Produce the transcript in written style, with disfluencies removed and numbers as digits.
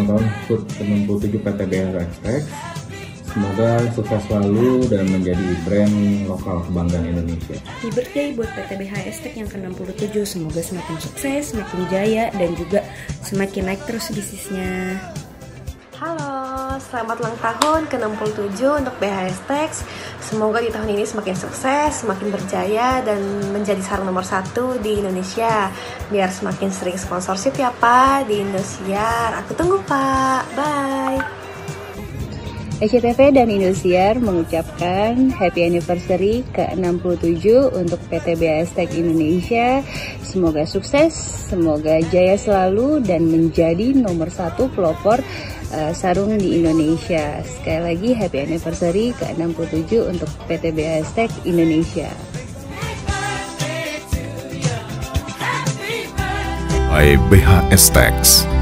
tahun HUT ke-67 PT BHSTEX. Semoga sukses selalu dan menjadi brand lokal kebanggaan Indonesia. Happy birthday buat PT BHSTEX yang ke-67. Semoga semakin sukses, semakin jaya, dan juga semakin naik terus bisnisnya. Halo, selamat ulang tahun ke-67 untuk BHSTEX. Semoga di tahun ini semakin sukses, semakin berjaya, dan menjadi sarung nomor 1 di Indonesia. Biar semakin sering sponsorship ya Pak di Indosiar. Aku tunggu Pak, bye. SCTV dan Indosiar mengucapkan happy anniversary ke-67 untuk PT BHSTEX Indonesia. Semoga sukses, semoga jaya selalu, dan menjadi nomor 1 pelopor sarung di Indonesia. Sekali lagi happy anniversary ke-67 untuk PT BHSTEX Indonesia. By BHSTEX.